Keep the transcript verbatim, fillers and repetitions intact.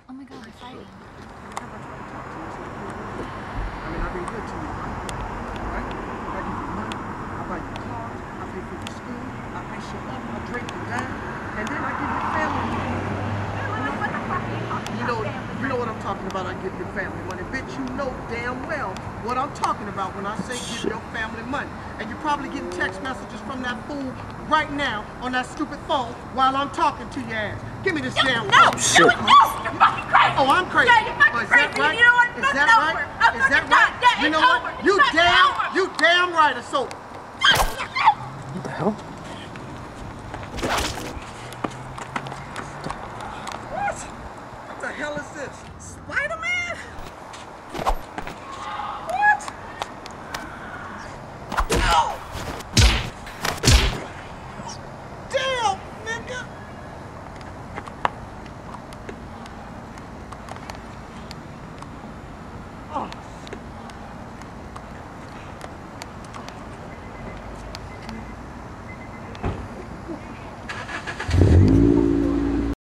Oh my God, we're fighting. I mean, I've been good to you, right? I give you money, I buy you cars, I pay for your school, I ice you up, I drink you down, and then I give you family money. What the fuck are you talking You know, you know what I'm talking about, I give your family money. Bitch, you know damn well what I'm talking about when I say give your family money. And you're probably getting text messages from that fool right now on that stupid phone while I'm talking to your ass. Give me this no, damn no, phone. No, no, you're fucking crazy. Oh, I'm crazy. Yeah, you're fucking oh, is crazy. That right? You know what? Is Fuck that it right? over. I'm Is that fucking right? done. Yeah, you it's know over. what? You Fuck it damn, over. you damn right. So